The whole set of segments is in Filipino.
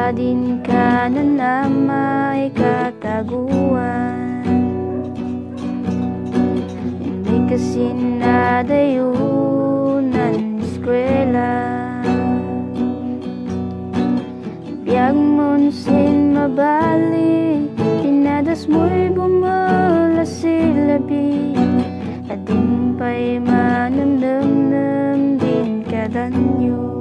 din ka na may kataguan. Hindi kasi nadayunan eskwela, biyag mon sin mabali, pinadas mo'y bumala silabi. Ading pa'y manamnam din kadanyo.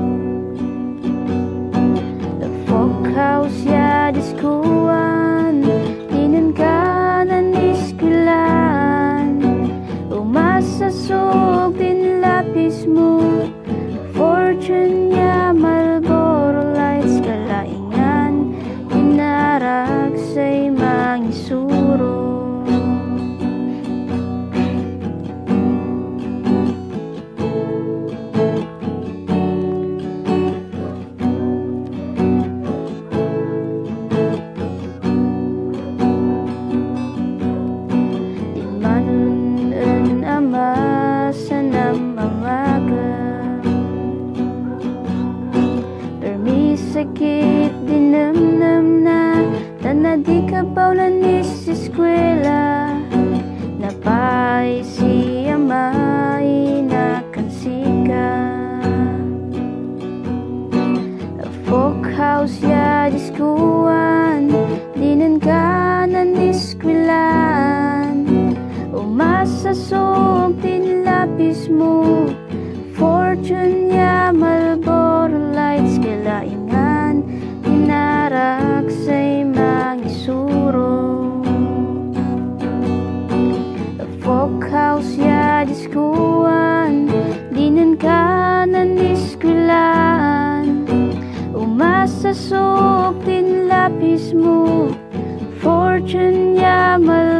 The folk house ya diskuan, dinan ka naniskulan. Umasasog din lapis mo, fortune ya Marlboro Lights. Kalaingan, inarag sa'y mangisuro. Sakit dinamnam na tana di ka paunanis eskwela. Napay siya may nakansika. Folk house ya diskuan, dinan ka naniskulan. Umasasog din lapis mo, fortune ya Marlboro Lights. Kalaingan, inarak sa'y mangisuro. The folk house ya diskuan, dinan ka naniskulan. Umasasog din lapis mo, fortune ya Marlboro